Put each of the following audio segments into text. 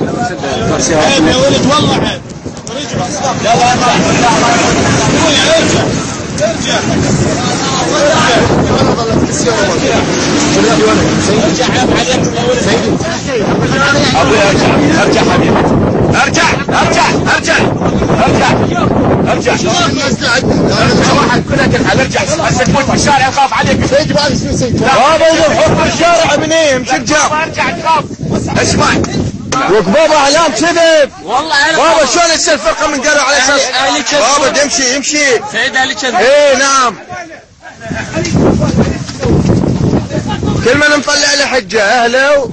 عيب يا ولد والله عيب. يلا ارجع ارجع ارجع عيب عليك يا ولد. ابوي ارجع حبيبي ارجع ارجع ارجع ارجع ارجع واحد كلك الحال ارجع هسه تموت في الشارع اخاف عليك. بابا يذبحوك في الشارع منين مش الجار. ارجع تخاف اسمع وبابا اعلام كذب والله. انا بابا شلون يصير الفرقه من قالوا على اساس بابا يمشي سيد اهلي كذب. ايه نعم كل من نطلع له حجه اهله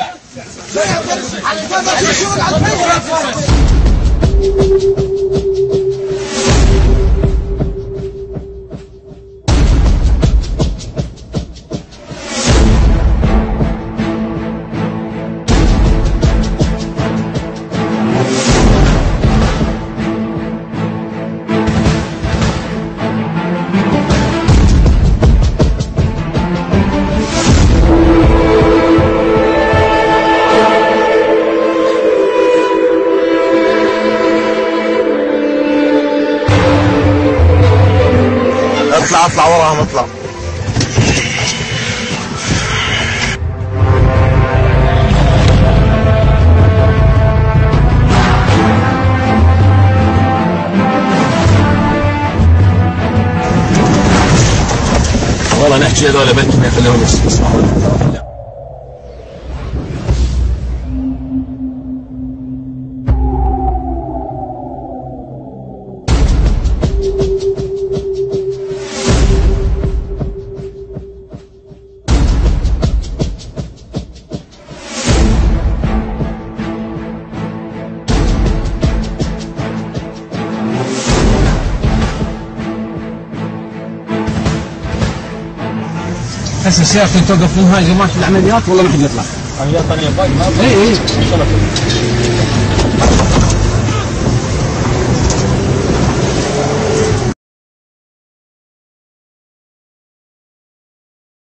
اطلع وراهم اطلع. والله نحكي هذول بلكي ما يخلون يسمعون. هسه السيارة توقف من هاي جماعة العمليات والله ما حد يطلع. عمليات ثانية باقي ما اي